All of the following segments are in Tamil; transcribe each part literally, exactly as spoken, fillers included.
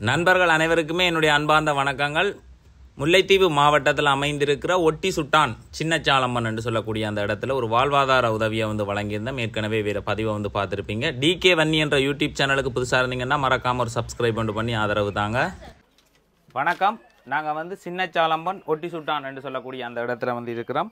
நண்பர்கள் அனைவருக்குமே என்னுடைய அன்பார்ந்த வணக்கங்கள். முல்லைத்தீவு மாவட்டத்தில் அமைந்திருக்கிற ஒட்டி சுட்டான் சின்னச்சாலம்மன் என்று சொல்லக்கூடிய அந்த இடத்துல ஒரு வாழ்வாதார உதவியை வந்து வழங்கியிருந்தோம். ஏற்கனவே வேறு பதிவை வந்து பார்த்துருப்பீங்க. டிகே வன்னி என்ற யூடியூப் சேனலுக்கு புதுசாக இருந்தீங்கன்னா மறக்காமல் ஒரு சப்ஸ்கிரைப் பண்ணி ஆதரவு தாங்க. வணக்கம். நாங்கள் வந்து சின்னச்சாலம்மன் ஒட்டி சுட்டான் என்று சொல்லக்கூடிய அந்த இடத்துல வந்து இருக்கிறோம்.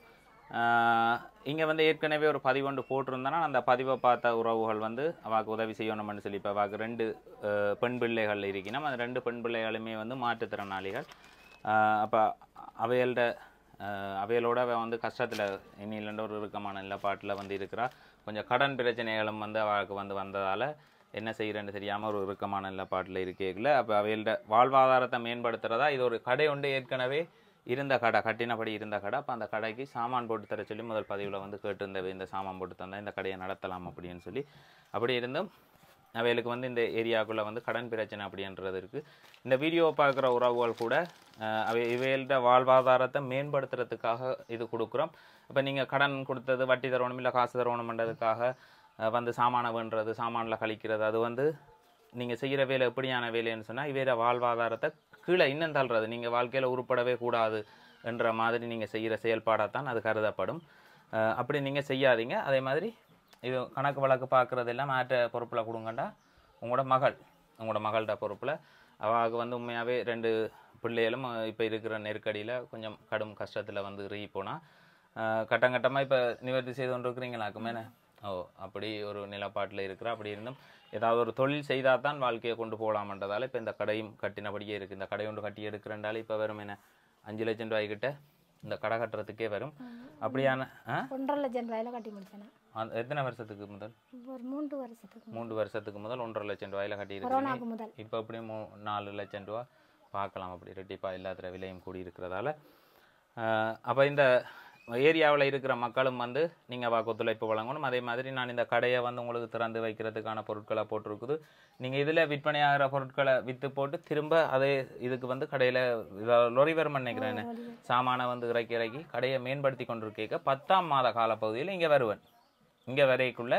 இங்கே வந்து ஏற்கனவே ஒரு பதிவு ஒன்று போட்டிருந்தோன்னா அந்த பதிவை பார்த்த உறவுகள் வந்து அவாக்கு உதவி செய்யணும்னு சொல்லி இப்போ அவாக்கு ரெண்டு பெண் பிள்ளைகள் இருக்கணும். அந்த ரெண்டு பெண் பிள்ளைகளுமே வந்து மாற்றுத்திறனாளிகள். அப்போ அவையல்ட அவையலோட வந்து கஷ்டத்தில் இன்னிலண்ட ஒரு இறுக்கமான நிலப்பாட்டில் வந்து இருக்கிறா. கொஞ்சம் கடன் பிரச்சனைகளும் வந்து அவளுக்கு வந்து வந்ததால் என்ன செய்கிறேன்னு தெரியாமல் ஒரு இறுக்கமான நிலப்பாட்டில் இருக்கேங்கள. அப்போ அவையல்ட வாழ்வாதாரத்தை மேம்படுத்துகிறதா இது ஒரு கடை ஒன்று ஏற்கனவே இருந்த கடை, கட்டினபடி இருந்த கடை. அப்போ அந்த கடைக்கு சாமான் போட்டு தர சொல்லி முதல் பதிவில் வந்து கேட்டிருந்தவை, இந்த சாமான் போட்டு தந்தால் இந்த கடையை நடத்தலாம் அப்படின்னு சொல்லி. அப்படி இருந்தும் அவைகளுக்கு வந்து இந்த ஏரியாவுக்குள்ளே வந்து கடன் பிரச்சனை அப்படின்றது இருக்குது. இந்த வீடியோவை பார்க்குற உறவுகள் கூட அவை இவைகளோட வாழ்வாதாரத்தை மேம்படுத்துறதுக்காக இது கொடுக்குறோம். இப்போ நீங்கள் கடன் கொடுத்தது வட்டி தரணும் இல்லை காசு தரணும்ன்றதுக்காக வந்து சாமானை வேண்டுறது, சாமானில் கழிக்கிறது, அது வந்து நீங்கள் செய்கிற வேலை எப்படியான வேலைன்னு சொன்னால் இவையோட வாழ்வாதாரத்தை கீழே இன்னும் தள்ளுறது. நீங்கள் வாழ்க்கையில் உருப்படவே கூடாது என்ற மாதிரி நீங்கள் செய்கிற செயல்பாடாக தான் அது கருதப்படும். அப்படி நீங்கள் செய்யாதீங்க. அதே மாதிரி இது கணக்கு வழக்கு பார்க்குறதெல்லாம் மாற்ற பொறுப்பில் கொடுங்கண்டா உங்களோட மகள் உங்களோட மகள்கிட்ட பொறுப்பில். அவளுக்கு வந்து உண்மையாகவே ரெண்டு பிள்ளைகளும் இப்போ இருக்கிற நெருக்கடியில் கொஞ்சம் கடும் கஷ்டத்தில் வந்து ரீ போனால் கட்டங்கட்டமாக இப்போ நிவர்த்தி செய்து கொண்டு இருக்கிறீங்களாக்குமே. ஓ அப்படி ஒரு நிலப்பாட்டில் இருக்கிற. அப்படி இருந்தும் ஏதாவது ஒரு தொழில் செய்தால் தான் வாழ்க்கையை கொண்டு போகலாமன்றதால இப்போ இந்த கடையும் கட்டினபடியே இருக்குது. இந்த கடை ஒன்று கட்டி எடுக்கிறண்டால இப்போ வரும் என்ன அஞ்சு லட்சம் ரூபாய்க்கிட்ட இந்த கடை கட்டுறதுக்கே வரும். அப்படியான ஒன்றரை லட்சம் ரூபாயில கட்டி முடிச்சேன். எத்தனை வருஷத்துக்கு முதல்? ஒரு மூன்று வருஷத்துக்கு மூன்று வருஷத்துக்கு முதல் ஒன்றரை லட்சம் ரூபாயில கட்டியிருக்கீங்க. இப்போ அப்படியே மூ நாலு லட்சம் ரூபா பார்க்கலாம். அப்படி ரெட்டிப்பாக இல்லாத விலையும் கூடி இருக்கிறதால அப்போ இந்த ஏரியாவில் இருக்கிற மக்களும் வந்து நீங்கள் வாக்கு ஒத்துழைப்பு வழங்கணும். அதே மாதிரி நான் இந்த கடையை வந்து உங்களுக்கு திறந்து வைக்கிறதுக்கான பொருட்களை போட்டிருக்குது. நீங்கள் இதில் விற்பனையாகிற பொருட்களை விற்று போட்டு திரும்ப அதே இதுக்கு வந்து கடையில் லொரிவரம் நினைக்கிறேன்னு சாமானை வந்து இறக்கி இறக்கி கடையை மேம்படுத்தி கொண்டிருக்க பத்தாம் மாத காலப்பகுதியில் இங்கே வருவேன். இங்கே வரைக்குள்ள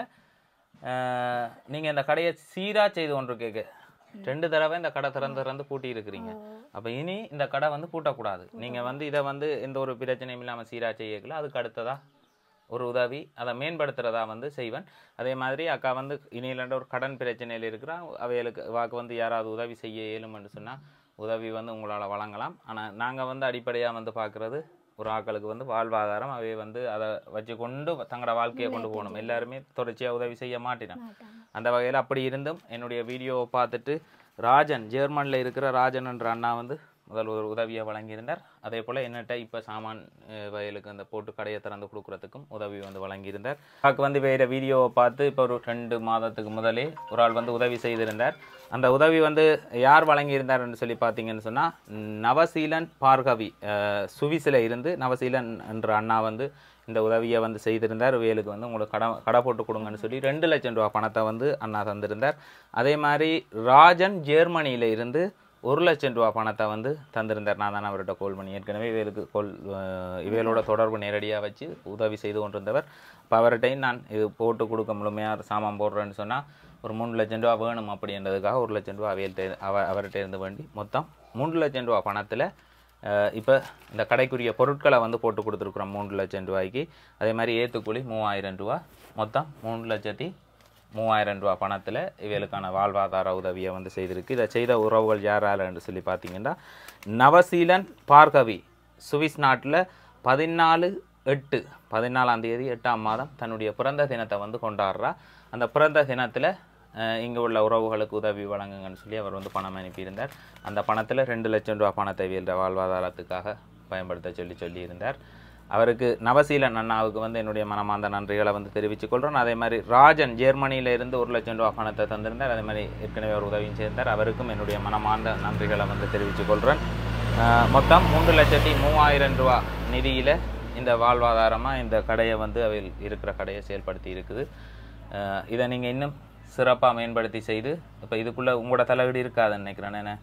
நீங்கள் இந்த கடையை சீராக செய்து கொண்டிருக்க ரெண்டு தடவை இந்த கடை திறந்து திறந்து பூட்டி இருக்கிறீங்க. அப்போ இனி இந்த கடை வந்து பூட்டக்கூடாது. நீங்கள் வந்து இதை வந்து எந்த ஒரு பிரச்சனையும் இல்லாமல் சீராக செய்யல. அதுக்கு அடுத்ததா ஒரு உதவி அதை மேம்படுத்துகிறதா வந்து செய்வேன். அதே மாதிரி அக்கா வந்து இனியிலாண்ட ஒரு கடன் பிரச்சனையில் இருக்கிறா. அவைகளுக்கு வாக்கு வந்து யாராவது உதவி செய்ய இயலும்னு சொன்னால் உதவி வந்து உங்களால் வழங்கலாம். ஆனால் நாங்கள் வந்து அடிப்படையாக வந்து பார்க்குறது ஒரு ஆக்களுக்கு வந்து வாழ்வாதாரம். அவை வந்து அதை வச்சு கொண்டு தங்களோட வாழ்க்கையை கொண்டு போகணும். எல்லாருமே தொடர்ச்சியாக உதவி செய்ய மாட்டேன். அந்த வகையில் அப்படி இருந்தும் என்னுடைய வீடியோவை பார்த்துட்டு ராஜன், ஜெர்மனில் இருக்கிற ராஜன் என்ற அண்ணா வந்து முதல் ஒரு உதவியை வழங்கியிருந்தார். அதே போல் என்னட்ட இப்போ சாமான் வயலுக்கு அந்த போட்டு கடையை திறந்து கொடுக்குறதுக்கும் உதவி வந்து வழங்கியிருந்தார். அதுக்கு வந்து வேறு வீடியோவை பார்த்து இப்போ ஒரு ரெண்டு மாதத்துக்கு முதலே ஒரு ஆள் வந்து உதவி செய்திருந்தார். அந்த உதவி வந்து யார் வழங்கியிருந்தார்ன்னு சொல்லி பார்த்தீங்கன்னு சொன்னால் நவசீலன் பார்கவி சுவிஸில் இருந்து நவசீலன் என்ற அண்ணா வந்து இந்த உதவியை வந்து செய்திருந்தார். வேலுக்கு வந்து உங்களுக்கு கடை கடை போட்டு கொடுங்கன்னு சொல்லி ரெண்டு லட்சம் ரூபா பணத்தை வந்து அண்ணா தந்திருந்தார். அதே மாதிரி ராஜன் ஜெர்மனியில் இருந்து ஒரு லட்சம் ரூபா பணத்தை வந்து தந்திருந்தார். நான் தானே அவர்கிட்ட கோல் பண்ணி ஏற்கனவே இவருக்கு கோல் இவைகளோட தொடர்பு நேரடியாக வச்சு உதவி செய்து கொண்டிருந்தவர். இப்போ அவர்கிட்டையும் நான் இது போட்டு கொடுக்க முழுமையாக சாமான் போடுறேன்னு சொன்னால் ஒரு மூணு லட்சம் ரூபா வேணும் அப்படின்றதுக்காக ஒரு லட்சம் ரூபா அவையில்ட்ட அவ அவர்கிட்ட இருந்து வேண்டி மொத்தம் மூன்று லட்சம் ரூபா பணத்தில் இப்போ இந்த கடைக்குரிய பொருட்களை வந்து போட்டு கொடுத்துருக்குறோம் மூன்று லட்சம் ரூபாய்க்கு. அதே மாதிரி ஏற்றுக்கூலி மூவாயிரம் ரூபா, மொத்தம் மூணு லட்சத்தி மூவாயிரம் ரூபா பணத்தில் இவர்களுக்கான வாழ்வாதார உதவியை வந்து செய்திருக்கு. இதை செய்த உறவுகள் யாரால் என்று சொல்லி பார்த்தீங்கன்னா நவசீலன் பார்கவி சுவிஸ் நாட்டில் பதினாலு எட்டு பதினாலாம் தேதி எட்டாம் மாதம் தன்னுடைய பிறந்த தினத்தை வந்து கொண்டாடுறா. அந்த பிறந்த தினத்தில் இங்கே உள்ள உறவுகளுக்கு உதவி வழங்குங்கன்னு சொல்லி அவர் வந்து பணம் அனுப்பியிருந்தார். அந்த பணத்தில் ரெண்டு லட்சம் ரூபா பணத்தை வீழ்ந்த வாழ்வாதாரத்துக்காக பயன்படுத்த சொல்லி சொல்லியிருந்தார். அவருக்கு நவசீலன் அண்ணாவுக்கு வந்து என்னுடைய மனமார்ந்த நன்றிகளை வந்து தெரிவித்துக் கொள்கிறேன். அதே மாதிரி ராஜன் ஜெர்மனியில் இருந்து ஒரு லட்சம் ரூபா பணத்தை தந்திருந்தார். அதே மாதிரி ஏற்கனவே அவர் உதவியும் செய்தார். அவருக்கும் என்னுடைய மனமார்ந்த நன்றிகளை வந்து தெரிவித்துக் கொள்கிறேன். மொத்தம் மூன்று லட்சத்தி மூவாயிரம் ரூபா நிதியில் இந்த வாழ்வாதாரமாக இந்த கடையை வந்து அவையில் இருக்கிற கடையை செயல்படுத்தி இருக்குது. இதை நீங்கள் இன்னும் சிறப்பாக மேம்படுத்தி செய்து இப்போ இதுக்குள்ளே உங்களோட தலையீடு இருக்காதுன்னு நினைக்கிறேன். என்ன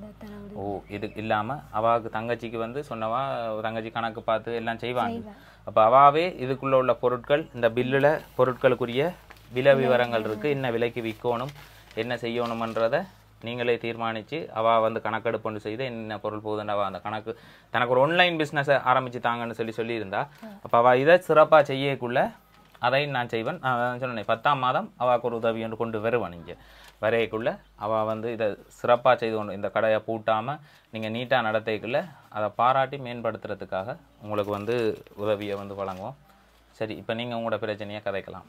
ஓ இது இல்லாமல் அவாவுக்கு தங்கச்சிக்கு வந்து சொன்னவா தங்கச்சி கணக்கு பார்த்து எல்லாம் செய்வாங்க. அப்போ அவாவே இதுக்குள்ளே உள்ள பொருட்கள் இந்த பில்லில் பொருட்களுக்குரிய விலை விவரங்கள் இருக்குது. என்ன விலைக்கு விற்கணும் என்ன செய்யணுமன்றதை நீங்களே தீர்மானித்து அவள் வந்து கணக்கெடுப்பு செய்து என்ன பொருள் போகுதுன்னு அவள் அந்த கணக்கு தனக்கு ஒரு ஆன்லைன் பிஸ்னஸை ஆரம்பிச்சு தாங்கன்னு சொல்லி சொல்லியிருந்தா அப்போ அவள் இதை சிறப்பாக செய்யக்குள்ள அதையும் நான் செய்வேன். நான் சொன்னேன் பத்தாம் மாதம் அவளுக்கு ஒரு உதவி ஒன்று கொண்டு வருவேன். நீங்கள் வரையக்குள்ள அவள் வந்து இதை சிறப்பாக செய்து கொண்டு இந்த கடையை பூட்டாமல் நீங்கள் நீட்டாக நடத்தைக்குள்ள அதை பாராட்டி மேம்படுத்துறதுக்காக உங்களுக்கு வந்து உதவியை வந்து வழங்குவோம். சரி, இப்போ நீங்கள் உங்களோட பிரச்சனையை கதைக்கலாம்.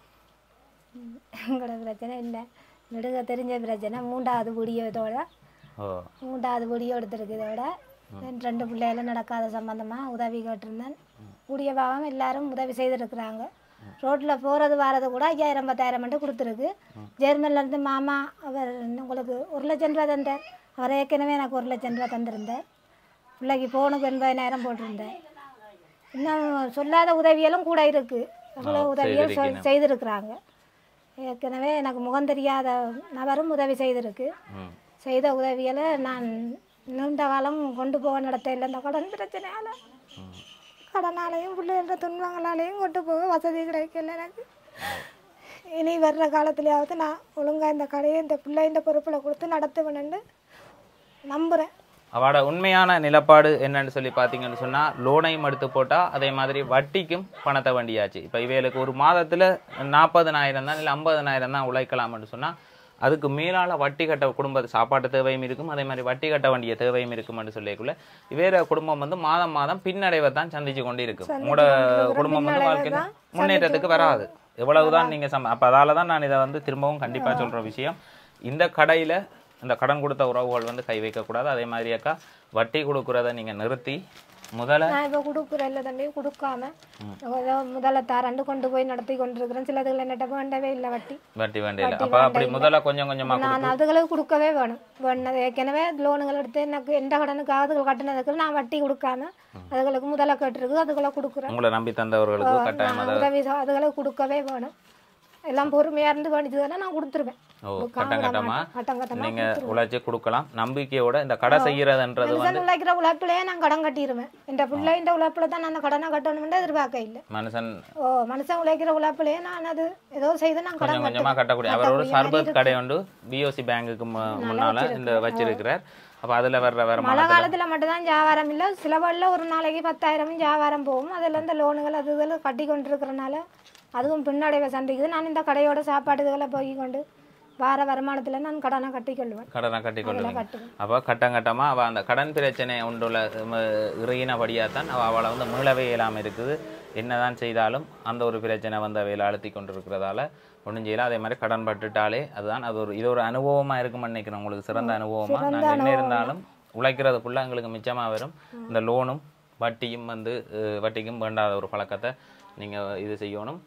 உங்களோட பிரச்சனை இல்லை, நெடுக தெரிஞ்ச பிரச்சனை. மூன்றாவது புடியோட ஓ மூன்றாவது புடியோ எடுத்துருக்குதோட ரெண்டு பிள்ளைகளும் நடக்காத சம்பந்தமாக உதவி கேட்டிருந்தேன். கூடிய பாவம் எல்லாரும் உதவி செய்திருக்கிறாங்க. ரோட்டில் போகிறது வரது கூட ஐயாயிரம் பத்தாயிரம் மட்டும் கொடுத்துருக்கு. ஜெர்மன்லேருந்து மாமா அவர் உங்களுக்கு ஒரு லட்சம் ரூபா தந்தார். அவர் ஏற்கனவே எனக்கு ஒரு லட்சம் ரூபா தந்திருந்தேன். பிள்ளைக்கு போனுக்கு எண்பதாயிரம் போட்டிருந்தேன். இன்னும் சொல்லாத உதவியெல்லாம் கூட இருக்குது. அவ்வளோ உதவிகள் சொல் செய்திருக்கிறாங்க. ஏற்கனவே எனக்கு முகம் தெரியாத நபரும் உதவி செய்திருக்கு. செய்த உதவிகளை நான் நீண்ட காலம் கொண்டு போக நடத்தையில் இந்த கடன் பிரச்சனையால் கடனாலையும் பிள்ளைகள துன்பங்களாலையும் கொண்டு போக வசதி கிடைக்கல எனக்கு. இனி வர்ற காலத்துலையாவது நான் ஒழுங்காக இந்த கடையை இந்த பிள்ளை இந்த பொறுப்பில் கொடுத்து நடத்துவேன்னு நம்புகிறேன். அவட உண்மையான நிலப்பாடு என்னன்னு சொல்லி பார்த்தீங்கன்னு சொன்னால் லோனையும் எடுத்து போட்டால் அதே மாதிரி வட்டிக்கும் பணத்தை வண்டியாச்சு. இப்போ இவைகளுக்கு ஒரு மாதத்தில் நாற்பதனாயிரம் தான் இல்லை ஐம்பதனாயிரம் தான் உழைக்கலாம்னு சொன்னால் அதுக்கு மேலால் வட்டி கட்ட குடும்ப சாப்பாட்டு தேவையும் இருக்கும், அதே மாதிரி வட்டி கட்ட வேண்டிய தேவையும் இருக்கும்னு சொல்லிக்குள்ள வேற குடும்பம் வந்து மாதம் மாதம் பின்னடைவை தான் சந்திச்சு கொண்டு இருக்கும். உங்களோட குடும்பம் வந்து வாழ்க்கையில் முன்னேற்றத்துக்கு வராது. எவ்வளவுதான் நீங்கள் சம அப்போ அதால தான் நான் இதை வந்து திரும்பவும் கண்டிப்பாக சொல்கிற விஷயம், இந்த கடையில் இந்த கடன் கொடுத்த உறவுகள் வந்து கை வைக்கக்கூடாது. அதே மாதிரி அக்கா வட்டி கொடுக்குறத நீங்கள் நிறுத்தி முதல்ல நான் இப்போ கொடுக்குற இல்லை தம்பி கொடுக்காம முதல்ல தாரண்டு கொண்டு போய் நடத்தி கொண்டிருக்கிறேன். சிலதுகள் என்னட்ட வேண்டவே இல்லை வட்டி வட்டி வேண்டிய அப்போ அப்படி முதல்ல கொஞ்சம் கொஞ்சமாக நான் அதுகளுக்கு கொடுக்கவே வேணும். வேணது ஏற்கனவே லோனுகள் எடுத்து எனக்கு எந்த கடனுக்கு அதுகள் கட்டினதுக்கு நான் வட்டி கொடுக்காம அதுகளுக்கு முதல்ல கேட்டுருக்கு அதுகளை கொடுக்குறேன். உங்களை நம்பி தந்தவர்களுக்கு கட்டாயம் உதவி அதுகளுக்கு கொடுக்கவே வேணும். எல்லாம் பொறுமையாக இருந்து வேண்டியதுன்னா நான் கொடுத்துருவேன். ஓ கட்டம் கட்டமாக நீங்கள் உழைச்சி கொடுக்கலாம் நம்பிக்கையோட. இந்த கடை செய்யறதுன்றது வந்து உழைக்கிற உழைப்பிலேயே நான் கடன் கட்டிடுவேன். இந்த பிள்ளை இந்த உழைப்புல தான் நான் அந்த கடனை கட்டணும்னு எதிர்பார்க்க இல்லை. மனுஷன் ஓ மனுஷன் உழைக்கிற உழைப்பிலேயே நான் அது ஏதோ செய்து நான் கொஞ்சம் கொஞ்சமாக கட்டக்கூடிய அவர் ஒரு சர்பத் கடை உண்டு பிஓசி பேங்குக்கு முன்னால இந்த வச்சிருக்கிறார். அப்போ அதில் வர்ற வர மழை காலத்தில் மட்டும்தான் வியாபாரம் இல்லை. சில வழியில் ஒரு நாளைக்கு பத்தாயிரமும் வியாபாரம் போகும். அதில் இந்த லோனுகள் அது இதெல்லாம் கட்டி கொண்டு இருக்கிறனால அதுவும் பின்னடைவை சந்திக்குது. நான் இந்த கடையோட சாப்பாடு இதுகளை போய் கொண்டு வார வருமானத்தில் நான் கடனை கட்டிக்கொள்வேன். கடனை கட்டிக்கொள்வேன். அப்போ கட்டம் கட்டமாக அவள் அந்த கடன் பிரச்சனை உண்டுள்ள இறையினபடியாக தான் அவள் அவளை வந்து மீளவே இயலாமல் இருக்குது. என்னதான் செய்தாலும் அந்த ஒரு பிரச்சனை வந்து அவையில் அழுத்தி கொண்டு இருக்கிறதால ஒன்றும் செய்யலாம். அதே மாதிரி கடன் பட்டுட்டாலே அதுதான் அது ஒரு இது ஒரு அனுபவமாக இருக்கும்னு நினைக்கிறேன். உங்களுக்கு சிறந்த அனுபவமாக நாங்கள் என்ன இருந்தாலும் உழைக்கிறதுக்குள்ளே எங்களுக்கு மிச்சமாக வரும். இந்த லோனும் வட்டியும் வந்து வட்டிக்கும் வேண்டாத ஒரு பழக்கத்தை நீங்கள் இது செய்யணும்.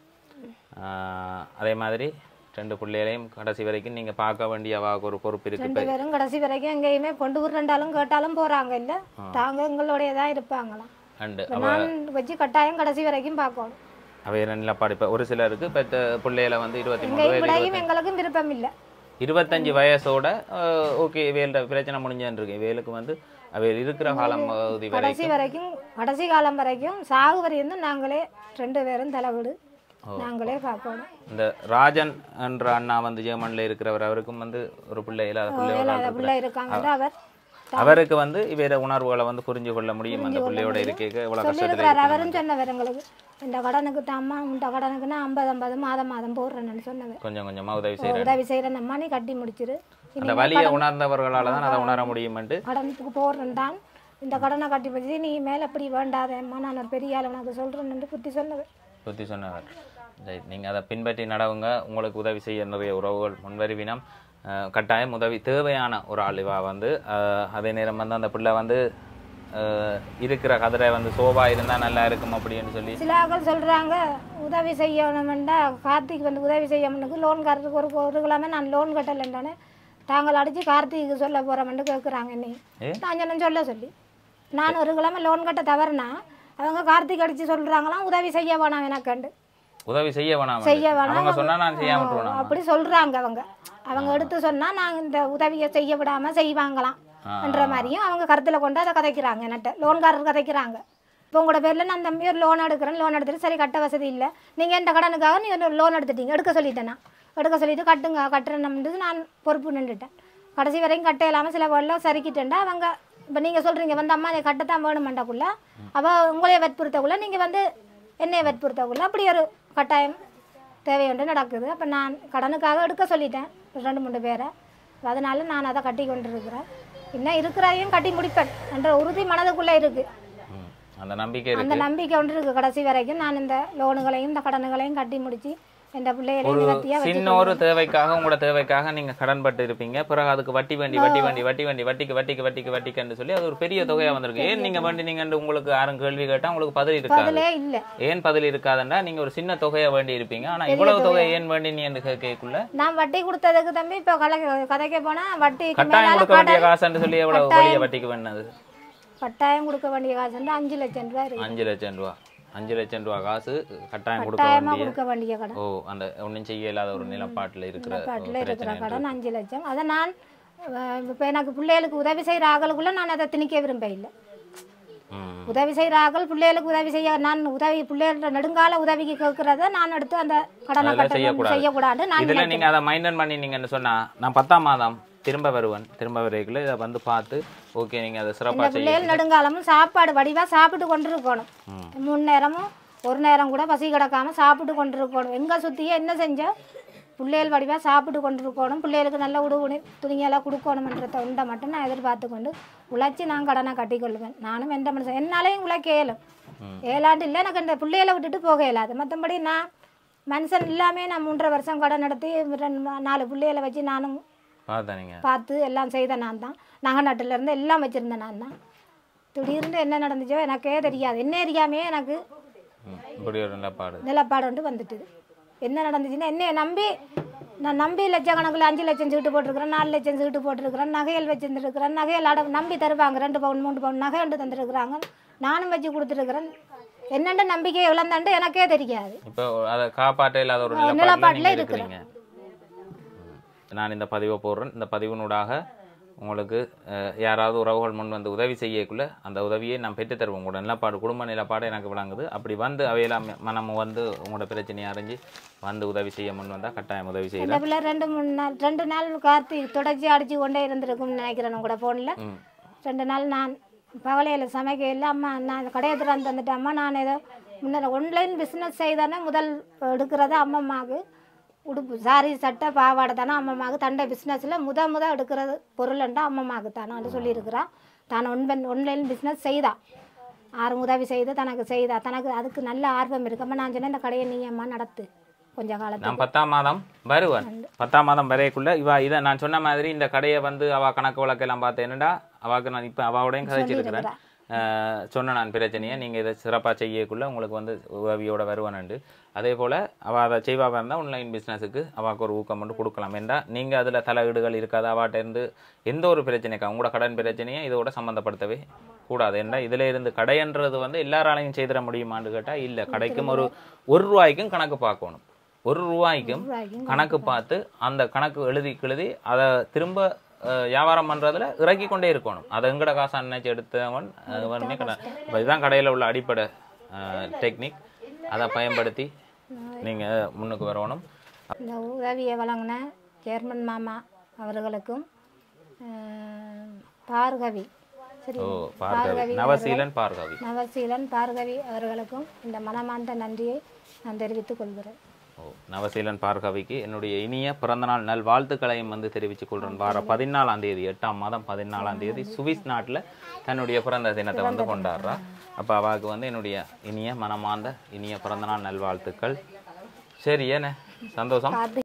அதே மாதிரி ரெண்டு பிள்ளைகளையும் கடைசி வரைக்கும் நீங்கள் பார்க்க வேண்டிய ஒரு பொறுப்பு இருக்கு. ரெண்டு பேரும் கடைசி வரைக்கும் எங்கேயுமே கொண்டு விடுறாலும் கேட்டாலும் போகிறாங்க இல்லை தாங்க எங்களுடைய தான் இருப்பாங்களாம். நான் வச்சு கட்டாயம் கடைசி வரைக்கும் பார்க்கணும். அவை நிலப்பாடு இப்போ ஒரு சிலருக்கு இப்போ பிள்ளைகளை வந்து இருபத்தி மூணு வயசு எங்களுக்கும் விருப்பம் இல்லை. இருபத்தஞ்சு வயசோட ஓகே வேலை பிரச்சனை முடிஞ்சுன்னு இருக்கு. வேலுக்கு வந்து அவை இருக்கிற காலம் கடைசி வரைக்கும் கடைசி காலம் வரைக்கும் சாகு வரையும் நாங்களே ரெண்டு பேரும் தலைவிடு நாங்களே பார்க்கணும். இந்த ராஜன் என்ற அண்ணா வந்து ஜெர்மன்ல இருக்கிறவர் அவருக்கும் வந்து ஒரு பிள்ளை இல்லாத பிள்ளை இருக்காங்க. அவர் அவருக்கு வந்து இவர உணர்வுகளை வந்து புரிஞ்சு கொள்ள முடியும். அந்த பிள்ளையோட இருக்கே எவ்வளவு கஷ்டத்துல அவரும் சொன்னவர் எங்களுக்கு இந்த கடனுக்கு தாம்மா இந்த கடனுக்குன்னா ஐம்பது ஐம்பது மாதம் மாதம் போடுறேன்னு சொன்னவர். கொஞ்சம் கொஞ்சமா உதவி செய்யறேன் உதவி செய்யறேன் அம்மா நீ கட்டி முடிச்சிரு. அந்த வலியை உணர்ந்தவர்களால தான் அதை உணர முடியும். கடனுக்கு போடுறேன் தான் இந்த கடனை கட்டி முடிச்சு நீ மேல அப்படி வேண்டாதேம்மா நான் ஒரு பெரிய ஆள் உனக்கு சொல்றேன்னு புத்தி சொன்னவர் புத்தி சொன்னவர் நீங்கள் அதை பின்பற்றி நடவுங்க. உங்களுக்கு உதவி செய்ய நிறைய உறவுகள் முன்வருவினம் கட்டாயம் உதவி தேவையான ஒரு ஆளிவா வந்து அதே நேரம் வந்து அந்த பிள்ளை வந்து இருக்கிற கதிரை வந்து சோபா இருந்தால் நல்லா இருக்கும் அப்படின்னு சொல்லி சில ஆட்கள் சொல்கிறாங்க உதவி செய்யணுமெண்டா கார்த்திக் வந்து உதவி செய்யணுக்கு லோன் கட்டுறதுக்கு ஒரு ஒரு கிழமை நான் லோன் கட்டலைன்றானே தாங்கள் அடித்து கார்த்திக்கு சொல்ல போகிறோம்னு கேட்குறாங்க. நீ நான் சொன்ன சொல்ல சொல்லி நான் ஒரு கிழமை லோன் கட்ட தவறுனா அவங்க கார்த்திக் அடித்து சொல்கிறாங்களாம் உதவி செய்ய வேணாம் எனக்கண்டு உதவி செய்ய வேணாம் செய்ய வேணாம் அவங்க சொன்னா நான் செய்ய விட்டுறேன் அப்படி சொல்றாங்க. அவங்க அவங்க எடுத்து சொன்னா நாங்க இந்த உதவியை செய்ய விடாம செய்வாங்களாம் என்ற மாதிரியும் அவங்க கருத்துல கொண்டு அதை கதைக்கிறாங்க. என்னட்ட லோன்காரர் கதைக்கிறாங்க. இப்போ உங்களோட பேர்ல நான் தம்பி ஒரு லோன் எடுக்கிறேன் லோன் எடுத்துட்டு சரி கட்ட வசதி இல்லை நீங்க இந்த கடனுக்காக நீ லோன் எடுத்துட்டீங்க எடுக்க சொல்லிட்டேன் நான் எடுக்க சொல்லிட்டு கட்டுங்க கட்டுறேன்னு நான் பொறுப்பு நின்றுட்டேன். கடைசி வரைக்கும் கட்ட இல்லாமல் சில வேர்டில் சரிக்கிட்டேன்டா அவங்க இப்போ நீங்கள் சொல்கிறீங்க வந்து அம்மா அதை கட்டத்தான் வேணுமெண்டாக்குள்ள அவள் உங்களையே வற்புறுத்தக்குள்ள நீங்கள் வந்து என்னையை வற்புறுத்தக்குள்ள அப்படி ஒரு கட்டாயம் தேவையொன்று நடக்குது. அப்போ நான் கடனுக்காக எடுக்க சொல்லிட்டேன் ரெண்டு மூணு பேரை. அதனால நான் அதை கட்டி கொண்டு இருக்கிறேன். இன்னும் இருக்கிறதையும் கட்டி முடிப்பேன் என்ற உறுதி மனதுக்குள்ளே இருக்குது. அந்த நம்பிக்கை அந்த நம்பிக்கை ஒன்று இருக்குது. கடைசி வரைக்கும் நான் இந்த லோனுகளையும் இந்த கடனுகளையும் கட்டி முடித்து எந்த பிள்ளைகளையும் சின்ன ஒரு தேவைக்காக உங்களோட தேவைக்காக நீங்க கடன் பட்டு இருப்பீங்க. பிறகு அதுக்கு வட்டி வேண்டி வட்டி வேண்டி வட்டி வேண்டி வட்டிக்கு வட்டிக்கு வட்டிக்கு வட்டிக்குன்னு சொல்லி அது ஒரு பெரிய தொகையா வந்திருக்கு. ஏன் நீங்க வேண்டி நீங்க உங்களுக்கு யாரும் கேள்வி கேட்டா உங்களுக்கு பதில் இருக்காது. இல்ல ஏன் பதில் இருக்காதுன்னா நீங்க ஒரு சின்ன தொகையை வேண்டி இருப்பீங்க. ஆனா இவ்வளவு தொகை ஏன் வேண்டி நீ என்று கேட்கக்குள்ள நான் வட்டி கொடுத்ததுக்கு தம்பி இப்ப கதைக்க போனா வட்டி கட்டாயம் கொடுக்க வேண்டிய காசுன்னு சொல்லி எவ்வளவு வெளிய வட்டிக்கு வேணது கட்டாயம் கொடுக்க வேண்டிய காசு அஞ்சு லட்சம் ரூபாய். அஞ்சு லட்சம் ரூபாய் அஞ்சு லட்சம் ரூபாய் காசு கட்டாயம் கொடுக்க வேண்டிய கடன். ஓ அந்த ஒன்றும் செய்ய இல்லாத ஒரு நிலப்பாட்டில் இருக்கிற இருக்கிற கடன் அஞ்சு லட்சம். அதை நான் இப்போ எனக்கு பிள்ளைகளுக்கு உதவி செய்கிற ஆக்களுக்குள்ள நான் அதை திணிக்க விரும்ப இல்லை. உதவி செய்கிற ஆக்கள் பிள்ளைகளுக்கு உதவி செய்ய நான் உதவி பிள்ளைகளோட நெடுங்கால உதவிக்கு கேட்கறத நான் எடுத்து அந்த கடனை கட்ட செய்யக்கூடாது. இதில் நீங்கள் அதை மைண்டன் பண்ணினீங்கன்னு சொன்னால் நான் பத்தாம் மாதம் திரும்ப வருவேன். திரும்ப வரைக்குள்ள இதை வந்து பார்த்து ஓகே நீங்கள் அதை சிறப்பாக செய்ய பிள்ளைகள் நெடுங்காலமும் சாப்பாடு வடிவாக சாப்பிட்டு கொண்டு இருக்கணும். மூணு நேரமும் ஒரு நேரம் கூட பசி கிடக்காமல் சாப்பிட்டு கொண்டு இருக்கணும். எங்கே சுற்றியே என்ன செஞ்சால் பிள்ளைகள் வடிவாக சாப்பிட்டு கொண்டு இருக்கணும். பிள்ளைகளுக்கு நல்ல உடுவுணி துணியெல்லாம் கொடுக்கணுமன்றத உண்டை மட்டும் நான் எதிர்பார்த்து கொண்டு உழைச்சி நான் கடனை கட்டி கொள்ளுவேன். நானும் எந்த மனுஷன் என்னாலையும் உழைக்க இயலும். ஏழாண்டு இல்லை எனக்கு இந்த பிள்ளைகளை விட்டுட்டு போக இயலாது. மற்றபடி நான் மனுஷன் இல்லாமல் நான் மூன்றரை வருஷம் கடன் நடத்தி ரெண்டு நாலு பிள்ளைகளை வச்சு நானும் பார்த்து எல்லாம் செய்த நான் தான். நகை நட்டுலேருந்து எல்லாம் வச்சுருந்தேன் நான் தான். திடீர்னு என்ன நடந்துச்சோ எனக்கே தெரியாது. என்ன தெரியாமே எனக்கு நிலப்பாடு நிலப்பாடு வந்து வந்துட்டுது. என்ன நடந்துச்சுன்னா என்னைய நம்பி நான் நம்பி லட்சக்கணக்கில் அஞ்சு லட்சம் சீட்டு போட்டிருக்கிறேன், நாலு லட்சம் சீட்டு போட்டிருக்கிறேன், நகைகள் வச்சுருந்துருக்கிறேன். நகைகள் அட நம்பி தருவாங்க, ரெண்டு பவுன் மூணு பவுன் நகை வந்து தந்துருக்குறாங்க, நானும் வச்சு கொடுத்துருக்குறேன். என்னென்ன நம்பிக்கையை இழந்தாண்டு எனக்கே தெரியாது. இப்போ அதை காப்பாற்ற இல்லாத ஒரு நிலப்பாட்டில் இருக்கிறேன். நான் இந்த பதிவை போடுறேன். இந்த பதிவினூடாக உங்களுக்கு யாராவது உறவுகள் முன் வந்து உதவி செய்யக்குள்ள அந்த உதவியை நான் பெற்று தருவோம். உங்களோட நிலப்பாடு குடும்ப நிலப்பாடு எனக்கு விளங்குது. அப்படி வந்து அவையெல்லாம் மனம் வந்து உங்களோட பிரச்சனையை அறிஞ்சு வந்து உதவி செய்ய முன் வந்தால் கட்டாயம் உதவி செய்யலாம். ரெண்டு மூணு நாள் ரெண்டு நாள் கார்த்தி தொடர்ச்சி அடிச்சு கொண்டே இருந்திருக்கும்னு நினைக்கிறேன். உங்களோட ஃபோனில் ரெண்டு நாள் நான் பகலையில் சமைக்கையில் அம்மா நான் கடையை திறந்து வந்துட்டேன். அம்மா நான் ஏதோ முன்னே ஆன்லைன் பிஸ்னஸ் செய்தானே முதல் எடுக்கிறத அம்மம்மாவுக்கு உடுப்பு சாரி சட்டை பாவாடை தானே அம்மம்மாவுக்கு தண்டை பிஸ்னஸில் முத முத எடுக்கிறது பொருள்ண்டா அம்மம்மாவுக்கு தானே சொல்லியிருக்கிறான். தான் ஒன்பன் ஒன்லைன் பிஸ்னஸ் செய்தா ஆறு உதவி செய்து தனக்கு செய்தா. தனக்கு அதுக்கு நல்ல ஆர்வம் இருக்கம்மா. நான் சொன்னேன் இந்த கடையை நீ அம்மா நடத்து கொஞ்ச காலத்தில். நான் பத்தாம் மாதம் வருவேன். பத்தாம் மாதம் வரைக்குள்ள இவா இதை நான் சொன்ன மாதிரி இந்த கடையை வந்து அவள் கணக்கு வழக்கெல்லாம் பார்த்தேன்டா அவாவுக்கு நான் இப்போ அவாவோடையும் கதைச்சிருக்கிறேன். சொன்ன நான் பிரச்சனையை நீங்கள் இதை சிறப்பாக செய்யக்குள்ள உங்களுக்கு வந்து உதவியோட வருவானுண்டு. அதே போல் அவள் அதை செய்வாக இருந்தால் ஆன்லைன் பிஸ்னஸுக்கு அவாவுக்கு ஒரு ஊக்கம் மட்டும் கொடுக்கலாம். ஏண்டா நீங்கள் அதில் தலையீடுகள் இருக்காது. அவாட்ட இருந்து எந்த ஒரு பிரச்சனைக்கா உங்களோட கடன் பிரச்சனையை இதோட சம்மந்தப்படுத்தவே கூடாது. ஏண்டா இதில் இருந்து கடைன்றது வந்து எல்லாராலையும் செய்திட முடியுமான்னு கேட்டால் இல்லை. கடைக்கும் ஒரு ஒரு ரூபாய்க்கும் கணக்கு பார்க்கணும். ஒரு ரூபாய்க்கும் கணக்கு பார்த்து அந்த கணக்கு எழுதி எழுதி அதை திரும்ப வியாபாரம் பண்ணுறதுல இறக்கி கொண்டே இருக்கணும். அதை எங்கட காசு நினைச்சு எடுத்தவன் அதுவுமே கடை. இப்போ இதுதான் கடையில் உள்ள அடிப்படை டெக்னிக். அதை பயன்படுத்தி நீங்கள் முன்னுக்கு வரணும். இந்த உதவியை வழங்கின சேர்மன் மாமா அவர்களுக்கும் பார்கவி சரி ஓ பார்கவி நவசீலன் பார்கவி நவசீலன் பார்கவி அவர்களுக்கும் இந்த மனமார்ந்த நன்றியை நான் தெரிவித்துக் கொள்கிறேன். ஓ நவசீலன் பார்கவிக்கு என்னுடைய இனிய பிறந்தநாள் நல் வாழ்த்துக்களையும் வந்து தெரிவித்துக் கொள்கிறேன். வார பதினாலாம் தேதி எட்டாம் மாதம் பதினாலாம் தேதி சுவிஸ் நாட்டில் தன்னுடைய பிறந்த தினத்தை வந்து கொண்டாடுறா. அப்போ அவளுக்கு வந்து என்னுடைய இனிய மனமார்ந்த இனிய பிறந்தநாள் நல்வாழ்த்துக்கள். சரி ஏன சந்தோஷம்.